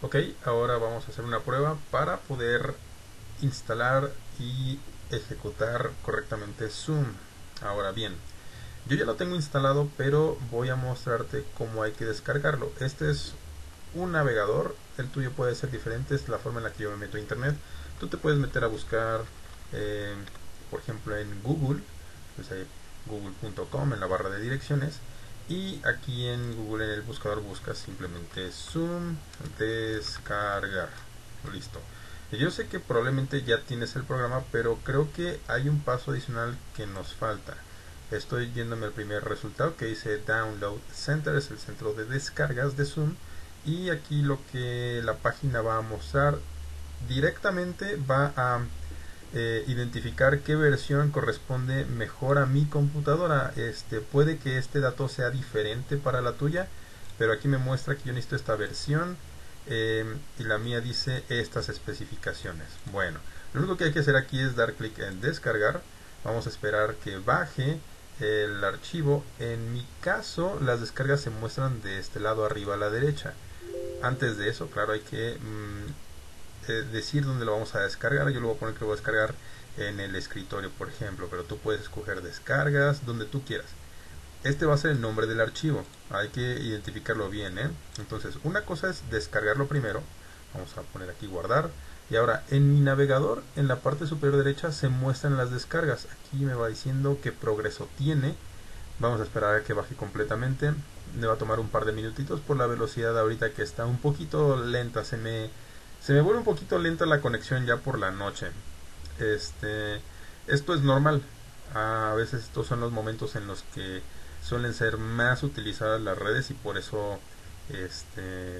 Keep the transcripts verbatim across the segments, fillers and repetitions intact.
Ok, ahora vamos a hacer una prueba para poder instalar y ejecutar correctamente Zoom. Ahora bien, yo ya lo tengo instalado, pero voy a mostrarte cómo hay que descargarlo. Este es un navegador, el tuyo puede ser diferente, es la forma en la que yo me meto a internet. Tú te puedes meter a buscar, eh, por ejemplo, en Google, pues ahí, google punto com en la barra de direcciones. Y aquí en Google, en el buscador, buscas simplemente Zoom descargar. Listo. Yo sé que probablemente ya tienes el programa, pero creo que hay un paso adicional que nos falta. Estoy yéndome al primer resultado que dice Download Center, es el centro de descargas de Zoom. Y aquí lo que la página va a mostrar directamente va a eh, identificar qué versión corresponde mejor a mi computadora. Este, puede que este dato sea diferente para la tuya, pero aquí me muestra que yo necesito esta versión eh, y la mía dice estas especificaciones. Bueno, lo único que hay que hacer aquí es dar clic en descargar. Vamos a esperar que baje el archivo. En mi caso, las descargas se muestran de este lado arriba a la derecha. Antes de eso, claro, hay que mmm, eh, decir dónde lo vamos a descargar. Yo lo voy a poner que lo voy a descargar en el escritorio, por ejemplo, pero tú puedes escoger descargas donde tú quieras. Este va a ser el nombre del archivo, hay que identificarlo bien, ¿eh? Entonces, una cosa es descargarlo primero. Vamos a poner aquí guardar. Y ahora, en mi navegador, en la parte superior derecha, se muestran las descargas. Aquí me va diciendo qué progreso tiene. Vamos a esperar a que baje completamente. Me va a tomar un par de minutitos por la velocidad ahorita que está un poquito lenta. Se me, se me vuelve un poquito lenta la conexión ya por la noche. Este, esto es normal. A veces estos son los momentos en los que suelen ser más utilizadas las redes y por eso este,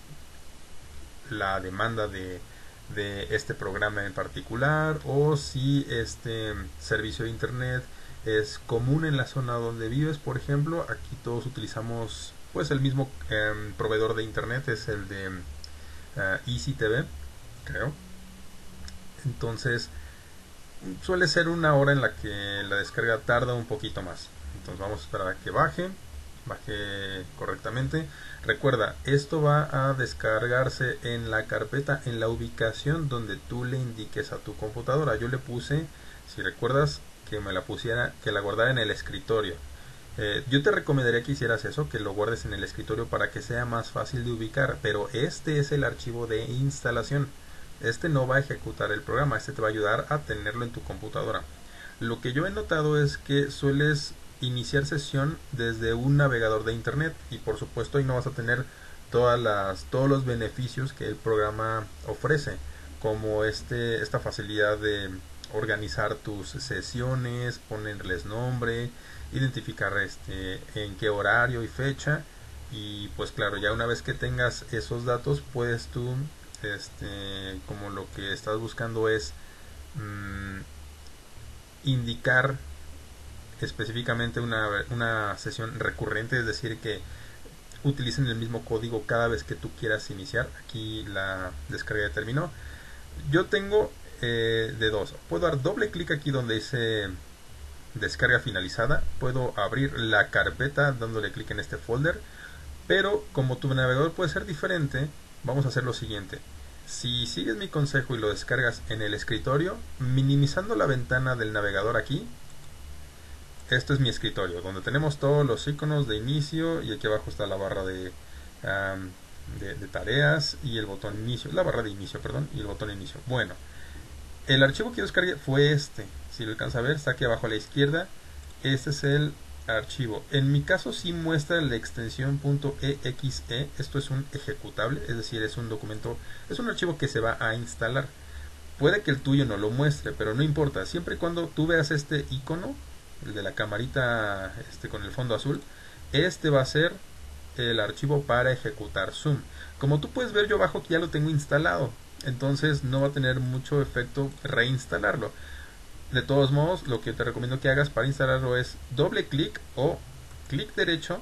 la demanda de, de este programa en particular, o si este servicio de internet es común en la zona donde vives. Por ejemplo, aquí todos utilizamos pues el mismo eh, proveedor de internet, es el de uh, Easy T V, creo. Entonces suele ser una hora en la que la descarga tarda un poquito más. Entonces vamos a esperar a que baje baje correctamente. Recuerda, esto va a descargarse en la carpeta, en la ubicación donde tú le indiques a tu computadora. Yo le puse, si recuerdas, que me la pusiera, que la guardara en el escritorio. Eh, yo te recomendaría que hicieras eso, que lo guardes en el escritorio para que sea más fácil de ubicar, pero este es el archivo de instalación. Este no va a ejecutar el programa, este te va a ayudar a tenerlo en tu computadora. Lo que yo he notado es que sueles iniciar sesión desde un navegador de internet y por supuesto ahí no vas a tener todas las, todos los beneficios que el programa ofrece, como este, esta facilidad de organizar tus sesiones, ponerles nombre, identificar este, en qué horario y fecha. Y pues claro, ya una vez que tengas esos datos puedes tú este, como lo que estás buscando es mmm, indicar específicamente una, una sesión recurrente, es decir, que utilicen el mismo código cada vez que tú quieras iniciar. Aquí la descarga ya terminó. Yo tengo eh, de dos. Puedo dar doble clic aquí donde dice descarga finalizada. Puedo abrir la carpeta dándole clic en este folder. Pero como tu navegador puede ser diferente, vamos a hacer lo siguiente. Si sigues mi consejo y lo descargas en el escritorio, minimizando la ventana del navegador aquí, esto es mi escritorio, donde tenemos todos los iconos de inicio y aquí abajo está la barra de, um, de, de tareas y el botón inicio, la barra de inicio, perdón, y el botón inicio. Bueno, el archivo que yo descargué fue este, si lo alcanza a ver, está aquí abajo a la izquierda. Este es el archivo. En mi caso sí muestra la extensión .exe, esto es un ejecutable, es decir, es un documento, es un archivo que se va a instalar. Puede que el tuyo no lo muestre, pero no importa, siempre y cuando tú veas este icono, el de la camarita este con el fondo azul, este va a ser el archivo para ejecutar Zoom. Como tú puedes ver, yo abajo ya lo tengo instalado, entonces no va a tener mucho efecto reinstalarlo. De todos modos, lo que te recomiendo que hagas para instalarlo es doble clic o clic derecho,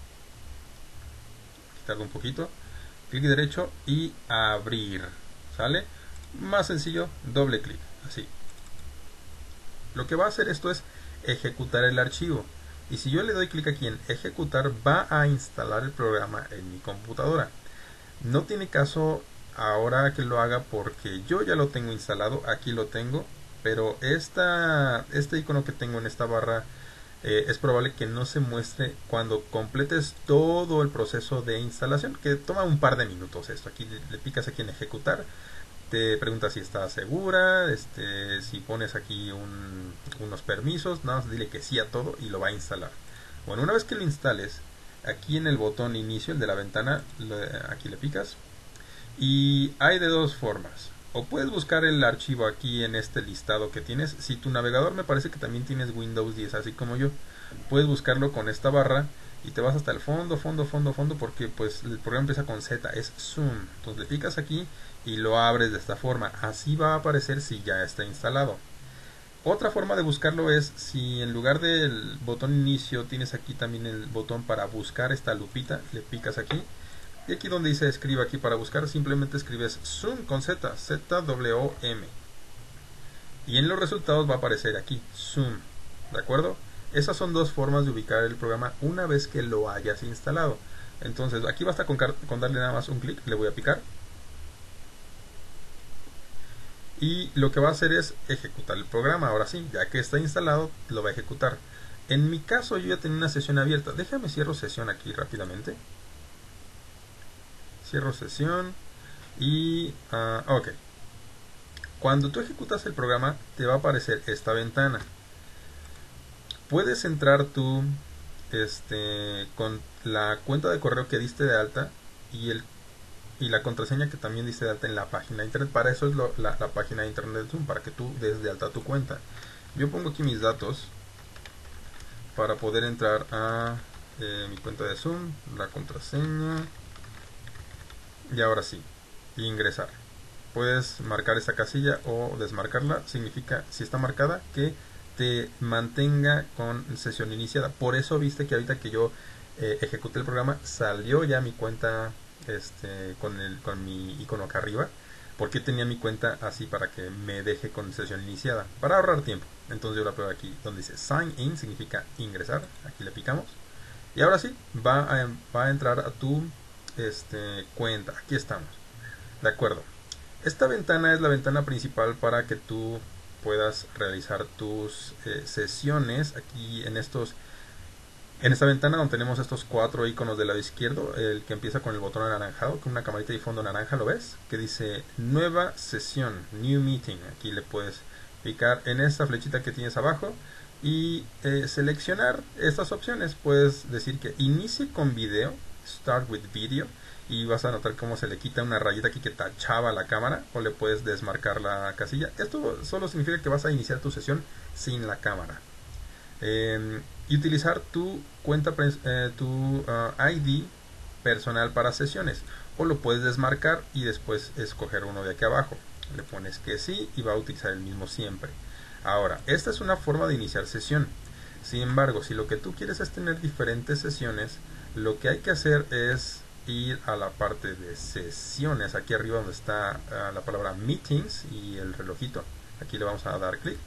quitarlo un poquito, clic derecho y abrir, ¿sale? Más sencillo, doble clic, así. Lo que va a hacer esto es ejecutar el archivo, y si yo le doy clic aquí en ejecutar, va a instalar el programa en mi computadora. No tiene caso ahora que lo haga porque yo ya lo tengo instalado, aquí lo tengo, pero esta, este icono que tengo en esta barra eh, es probable que no se muestre cuando completes todo el proceso de instalación, que toma un par de minutos esto. Aquí le, le picas aquí en ejecutar, te pregunta si está segura, este, si pones aquí un, unos permisos, nada más dile que sí a todo y lo va a instalar. Bueno, una vez que lo instales, aquí en el botón inicio, el de la ventana, le, aquí le picas y hay de dos formas. O puedes buscar el archivo aquí en este listado que tienes. Si tu navegador me parece que también tienes Windows diez así como yo, puedes buscarlo con esta barra y te vas hasta el fondo, fondo, fondo, fondo, porque pues el programa empieza con Z, es Zoom. Entonces le picas aquí y lo abres de esta forma. Así va a aparecer si ya está instalado. Otra forma de buscarlo es si en lugar del botón inicio tienes aquí también el botón para buscar esta lupita, le picas aquí. Y aquí donde dice escriba aquí para buscar, simplemente escribes Zoom con Z, Z W O M. Y en los resultados va a aparecer aquí, Zoom. ¿De acuerdo? Esas son dos formas de ubicar el programa una vez que lo hayas instalado. Entonces aquí basta con, con darle nada más un clic, le voy a picar. Y lo que va a hacer es ejecutar el programa. Ahora sí, ya que está instalado, lo va a ejecutar. En mi caso yo ya tenía una sesión abierta. Déjame cierro sesión aquí rápidamente. Cierro sesión y uh, ok. Cuando tú ejecutas el programa te va a aparecer esta ventana. Puedes entrar tú este, con la cuenta de correo que diste de alta y el y la contraseña que también diste de alta en la página de internet. Para eso es lo, la, la página de internet de Zoom, para que tú des de alta tu cuenta. Yo pongo aquí mis datos para poder entrar a eh, mi cuenta de Zoom, la contraseña y ahora sí, ingresar. Puedes marcar esta casilla o desmarcarla. Significa, si está marcada, que te mantenga con sesión iniciada. Por eso viste que ahorita que yo eh, ejecuté el programa salió ya mi cuenta este, con, el, con mi icono acá arriba, porque tenía mi cuenta así para que me deje con sesión iniciada, para ahorrar tiempo. Entonces yo la pego aquí donde dice sign in, significa ingresar, aquí le picamos y ahora sí va a, va a entrar a tu este, cuenta. Aquí estamos, de acuerdo. Esta ventana es la ventana principal para que tú puedas realizar tus eh, sesiones. Aquí en estos En esta ventana donde tenemos estos cuatro iconos del lado izquierdo, el que empieza con el botón anaranjado, con una camarita de fondo naranja, ¿lo ves? Que dice nueva sesión, new meeting. Aquí le puedes picar en esta flechita que tienes abajo y eh, seleccionar estas opciones. Puedes decir que inicie con video, start with video, y vas a notar cómo se le quita una rayita aquí que tachaba la cámara, o le puedes desmarcar la casilla. Esto solo significa que vas a iniciar tu sesión sin la cámara. Eh, y utilizar tu cuenta, eh, tu uh, I D personal para sesiones, o lo puedes desmarcar y después escoger uno de aquí abajo. Le pones que sí y va a utilizar el mismo siempre. Ahora, esta es una forma de iniciar sesión. Sin embargo, si lo que tú quieres es tener diferentes sesiones, lo que hay que hacer es ir a la parte de sesiones, aquí arriba donde está uh, la palabra meetings y el relojito. Aquí le vamos a dar clic.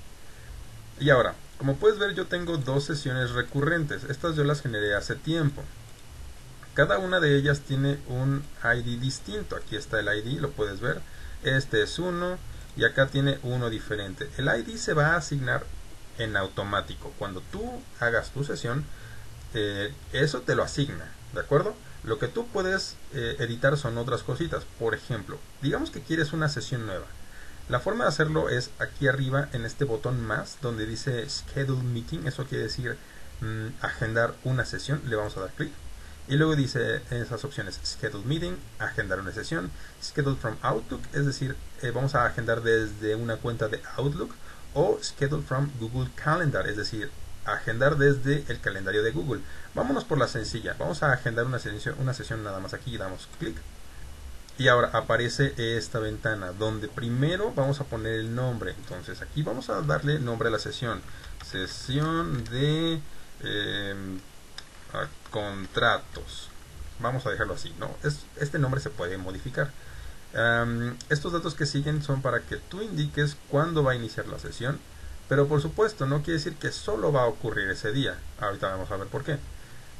Y ahora, como puedes ver, yo tengo dos sesiones recurrentes. Estas yo las generé hace tiempo. Cada una de ellas tiene un I D distinto. Aquí está el I D, lo puedes ver. Este es uno y acá tiene uno diferente. El I D se va a asignar en automático. Cuando tú hagas tu sesión, eh, eso te lo asigna, ¿de acuerdo? Lo que tú puedes eh, editar son otras cositas. Por ejemplo, digamos que quieres una sesión nueva. La forma de hacerlo es aquí arriba en este botón más donde dice Schedule Meeting. Eso quiere decir mmm, agendar una sesión. Le vamos a dar clic y luego dice en esas opciones Schedule Meeting, agendar una sesión, Schedule from Outlook, es decir, eh, vamos a agendar desde una cuenta de Outlook, o Schedule from Google Calendar, es decir, agendar desde el calendario de Google. Vámonos por la sencilla, vamos a agendar una sesión, una sesión nada más. Aquí damos clic. Y ahora aparece esta ventana donde primero vamos a poner el nombre. Entonces aquí vamos a darle nombre a la sesión. Sesión de eh, contratos. Vamos a dejarlo así, ¿no? Es, este nombre se puede modificar. Um, estos datos que siguen son para que tú indiques cuándo va a iniciar la sesión. Pero por supuesto no quiere decir que solo va a ocurrir ese día. Ahorita vamos a ver por qué.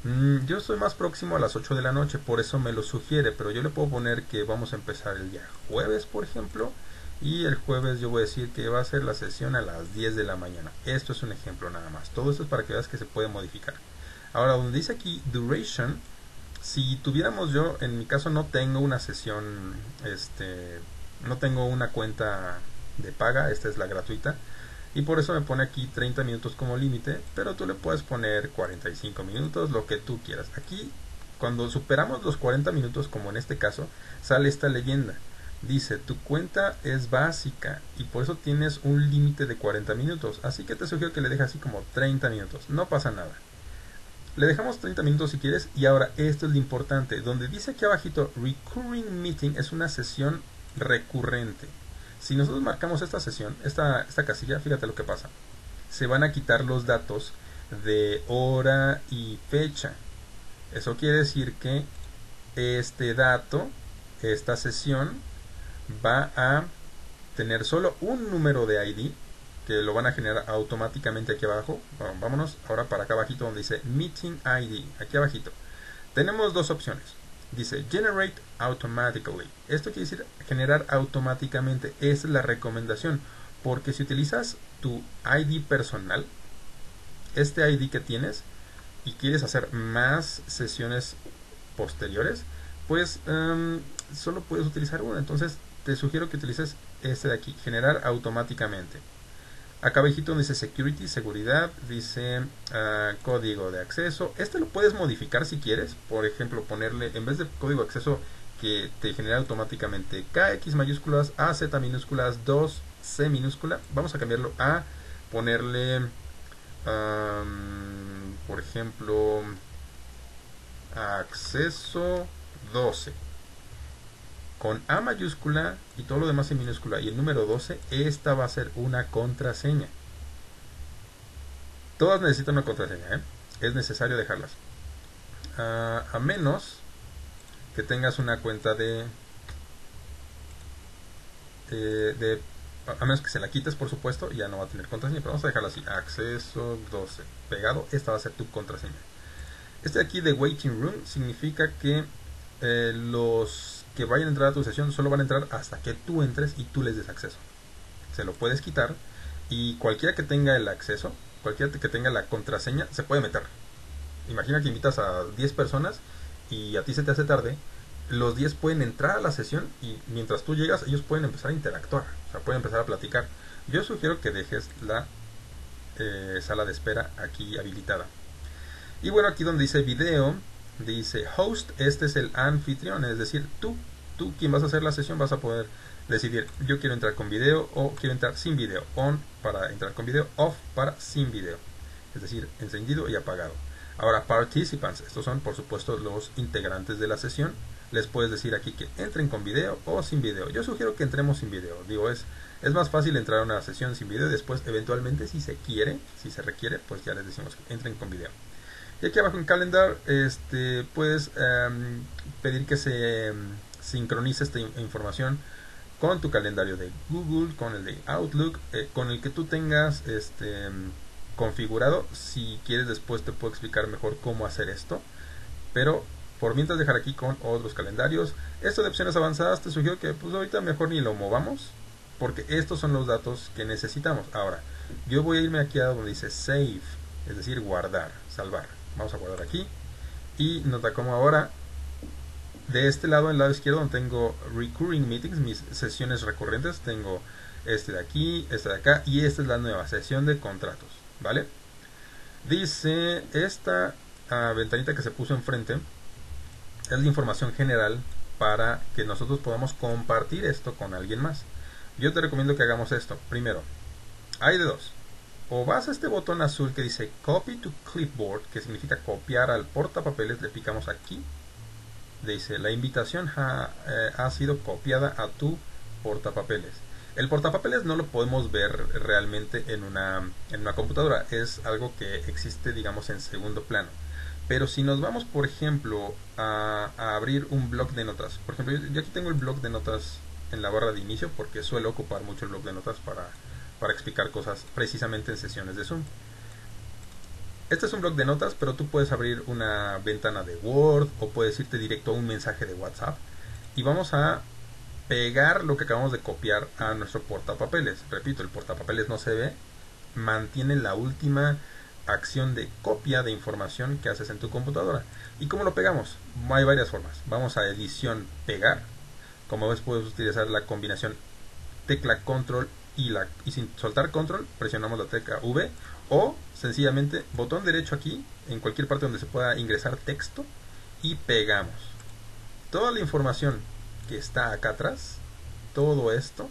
Mm, yo soy más próximo a las ocho de la noche, por eso me lo sugiere, pero yo le puedo poner que vamos a empezar el día jueves, por ejemplo, y el jueves yo voy a decir que va a ser la sesión a las diez de la mañana. Esto es un ejemplo nada más. Todo esto es para que veas que se puede modificar. Ahora, donde dice aquí duration, si tuviéramos yo, en mi caso no tengo una sesión, este, no tengo una cuenta de paga, esta es la gratuita, y por eso me pone aquí treinta minutos como límite, pero tú le puedes poner cuarenta y cinco minutos, lo que tú quieras. Aquí, cuando superamos los cuarenta minutos, como en este caso, sale esta leyenda. Dice, tu cuenta es básica y por eso tienes un límite de cuarenta minutos, así que te sugiero que le dejes así como treinta minutos, no pasa nada. Le dejamos treinta minutos si quieres. Y ahora esto es lo importante, donde dice aquí abajito recurring meeting, es una sesión recurrente. Si nosotros marcamos esta sesión, esta, esta casilla, fíjate lo que pasa. Se van a quitar los datos de hora y fecha. Eso quiere decir que este dato, esta sesión, va a tener solo un número de I D, que lo van a generar automáticamente aquí abajo. Bueno, vámonos ahora para acá abajito donde dice Meeting I D, aquí abajito. Tenemos dos opciones. Dice Generate Automatically. Esto quiere decir generar automáticamente. Esa es la recomendación. Porque si utilizas tu I D personal, este I D que tienes, y quieres hacer más sesiones posteriores, pues um, solo puedes utilizar una. Entonces te sugiero que utilices este de aquí, generar automáticamente. Acá abajito donde dice Security, seguridad, dice uh, código de acceso. Este lo puedes modificar si quieres. Por ejemplo, ponerle, en vez de código de acceso que te genera automáticamente K X mayúsculas, A Z minúsculas, dos C minúscula, vamos a cambiarlo a ponerle, um, por ejemplo, acceso doce. Con A mayúscula y todo lo demás en minúscula y el número doce, esta va a ser una contraseña. Todas necesitan una contraseña, ¿eh? Es necesario dejarlas. Uh, a menos que tengas una cuenta de, eh, de... A menos que se la quites, por supuesto, ya no va a tener contraseña, pero vamos a dejarla así. Acceso doce. Pegado, esta va a ser tu contraseña. Este de aquí de Waiting Room significa que eh, los que vayan a entrar a tu sesión solo van a entrar hasta que tú entres y tú les des acceso. Se lo puedes quitar y cualquiera que tenga el acceso, cualquiera que tenga la contraseña, se puede meter. Imagina que invitas a diez personas y a ti se te hace tarde. Los diez pueden entrar a la sesión y mientras tú llegas ellos pueden empezar a interactuar, o sea, pueden empezar a platicar. Yo sugiero que dejes la eh, sala de espera aquí habilitada. Y bueno, aquí donde dice video, dice host, este es el anfitrión, es decir, tú, tú quien vas a hacer la sesión vas a poder decidir, yo quiero entrar con video o quiero entrar sin video, on para entrar con video, off para sin video, es decir, encendido y apagado. Ahora, participants, estos son por supuesto los integrantes de la sesión, les puedes decir aquí que entren con video o sin video. Yo sugiero que entremos sin video, digo, es, es más fácil entrar a una sesión sin video y después eventualmente si se quiere, si se requiere, pues ya les decimos que entren con video. Y aquí abajo en Calendar este, puedes um, pedir que se um, sincronice esta in información con tu calendario de Google, con el de Outlook, eh, con el que tú tengas este, um, configurado. Si quieres después te puedo explicar mejor cómo hacer esto. Pero por mientras dejar aquí con otros calendarios. Esto de opciones avanzadas te sugiero que pues ahorita mejor ni lo movamos, porque estos son los datos que necesitamos. Ahora, yo voy a irme aquí a donde dice Save, es decir, guardar, salvar. Vamos a guardar aquí y nota como ahora de este lado, en el lado izquierdo, donde tengo recurring meetings, mis sesiones recurrentes, tengo este de aquí, este de acá y esta es la nueva sesión de contratos, ¿vale? Dice esta uh, ventanita que se puso enfrente es la información general para que nosotros podamos compartir esto con alguien más. Yo te recomiendo que hagamos esto. Primero, hay de dos. O vas a este botón azul que dice Copy to Clipboard, que significa copiar al portapapeles, le picamos aquí. Dice, la invitación ha, eh, ha sido copiada a tu portapapeles. El portapapeles no lo podemos ver realmente en una, en una computadora, es algo que existe, digamos, en segundo plano. Pero si nos vamos, por ejemplo, a, a abrir un bloc de notas, por ejemplo, yo, yo aquí tengo el bloc de notas en la barra de inicio porque suelo ocupar mucho el bloc de notas para... para explicar cosas precisamente en sesiones de Zoom. Este es un bloc de notas, pero tú puedes abrir una ventana de Word o puedes irte directo a un mensaje de WhatsApp. Y vamos a pegar lo que acabamos de copiar a nuestro portapapeles. Repito, el portapapeles no se ve, mantiene la última acción de copia de información que haces en tu computadora. ¿Y cómo lo pegamos? Hay varias formas. Vamos a edición, pegar. Como ves, puedes utilizar la combinación tecla control y, la, y sin soltar control presionamos la tecla V, o sencillamente botón derecho aquí en cualquier parte donde se pueda ingresar texto y pegamos. Toda la información que está acá atrás, todo esto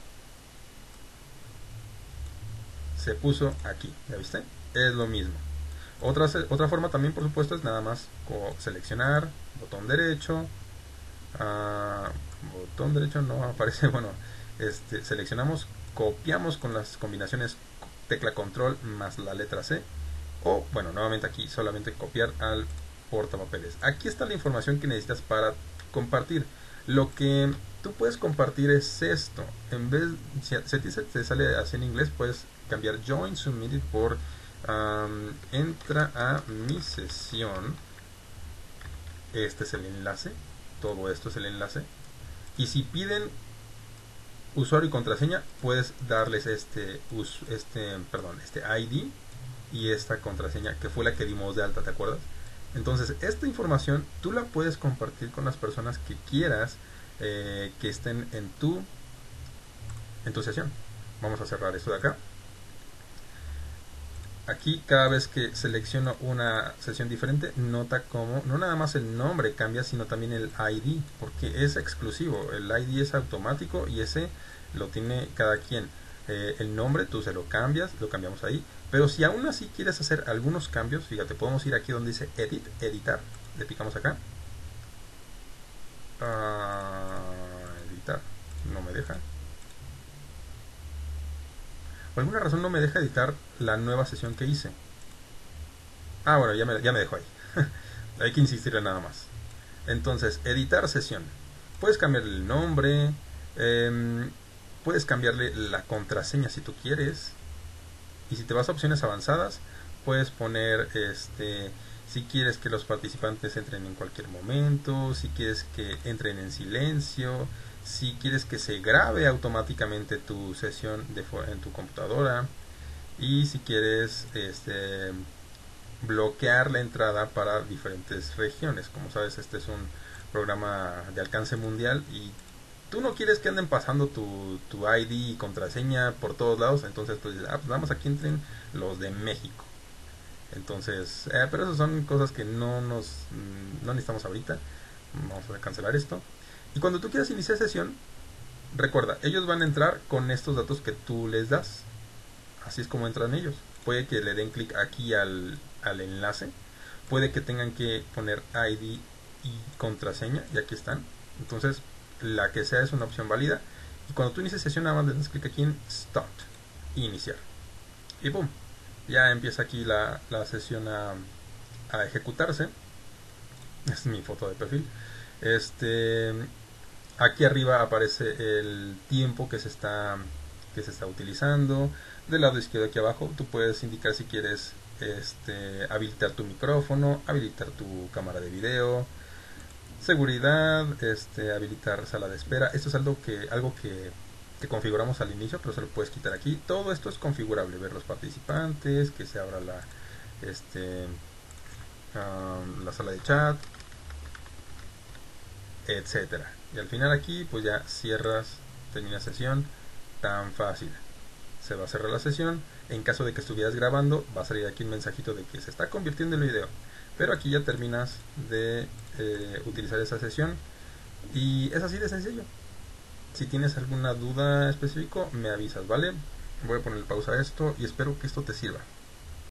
se puso aquí, ¿ya viste? Es lo mismo. Otra, otra forma también, por supuesto, es nada más seleccionar, botón derecho, uh, botón derecho no aparece, bueno, este, seleccionamos, copiamos con las combinaciones tecla control más la letra C, o bueno, nuevamente aquí solamente copiar al portapapeles. Aquí está la información que necesitas para compartir. Lo que tú puedes compartir es esto. En vez, si a ti se te sale así en inglés, puedes cambiar join submitted por um, entra a mi sesión. Este es el enlace, todo esto es el enlace. Y si piden usuario y contraseña, puedes darles este, este, perdón, este I D y esta contraseña que fue la que dimos de alta, ¿te acuerdas? Entonces, esta información tú la puedes compartir con las personas que quieras eh, que estén en tu, en tu sesión. Vamos a cerrar esto de acá. Aquí, cada vez que selecciono una sesión diferente, nota como no nada más el nombre cambia, sino también el I D, porque es exclusivo. El I D es automático y ese lo tiene cada quien. Eh, el nombre tú se lo cambias, lo cambiamos ahí. Pero si aún así quieres hacer algunos cambios, fíjate, podemos ir aquí donde dice Edit, Editar. Le picamos acá. Uh, editar. No me deja. Por alguna razón no me deja editar la nueva sesión que hice. Ah, bueno, ya me, ya me dejó ahí. Hay que insistirle nada más. Entonces, editar sesión. Puedes cambiarle el nombre. Eh, puedes cambiarle la contraseña si tú quieres. Y si te vas a opciones avanzadas, puedes poner este si quieres que los participantes entren en cualquier momento, si quieres que entren en silencio, si quieres que se grabe automáticamente tu sesión de, en tu computadora, y si quieres este, bloquear la entrada para diferentes regiones. Como sabes, este es un programa de alcance mundial y tú no quieres que anden pasando tu, tu I D y contraseña por todos lados, entonces pues, ah, pues vamos, aquí entren los de México. Entonces, eh, pero esas son cosas que no nos no necesitamos ahorita. Vamos a cancelar esto. Y cuando tú quieras iniciar sesión, recuerda, ellos van a entrar con estos datos que tú les das. Así es como entran ellos. Puede que le den clic aquí al, al enlace. Puede que tengan que poner I D y contraseña, y aquí están. Entonces, la que sea es una opción válida. Y cuando tú inicies sesión, nada más le das clic aquí en Start, iniciar. Y pum, ya empieza aquí la, la sesión a, a ejecutarse. Es mi foto de perfil. Este, aquí arriba aparece el tiempo que se está que se está utilizando. Del lado izquierdo aquí abajo tú puedes indicar si quieres este, habilitar tu micrófono, habilitar tu cámara de video, seguridad, este, habilitar sala de espera. Esto es algo que algo que, que configuramos al inicio, pero se lo puedes quitar aquí. Todo esto es configurable, ver los participantes, que se abra la este um, la sala de chat, etcétera. Y al final aquí pues ya cierras, termina sesión, tan fácil. Se va a cerrar la sesión. En caso de que estuvieras grabando, va a salir aquí un mensajito de que se está convirtiendo el video, pero aquí ya terminas de eh, utilizar esa sesión y es así de sencillo. Si tienes alguna duda específica me avisas, ¿vale? Voy a poner pausa a esto y espero que esto te sirva.